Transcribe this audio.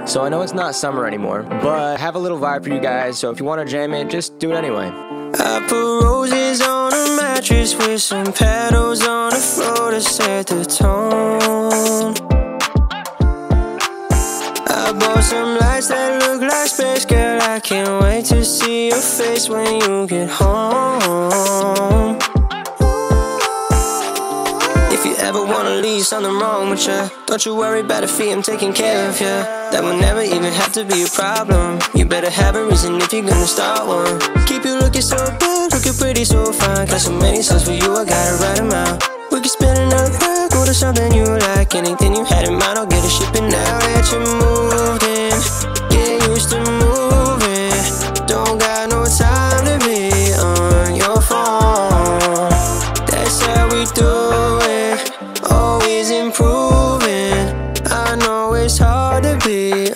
So I know it's not summer anymore, but I have a little vibe for you guys, so if you want to jam it, just do it anyway. I put roses on a mattress with some petals on the floor to set the tone. I bought some lights that look like space, girl, I can't wait to see your face when you get home. If you ever wanna leave something wrong with ya, don't you worry about a fee, I'm taking care of ya. That will never even have to be a problem. You better have a reason if you're gonna start one. Keep you looking so good, looking pretty so fine. Got so many songs for you, I gotta write them out. We can spend another night, go to something you like. Anything you had in mind, I'll get it shipping now. That you moved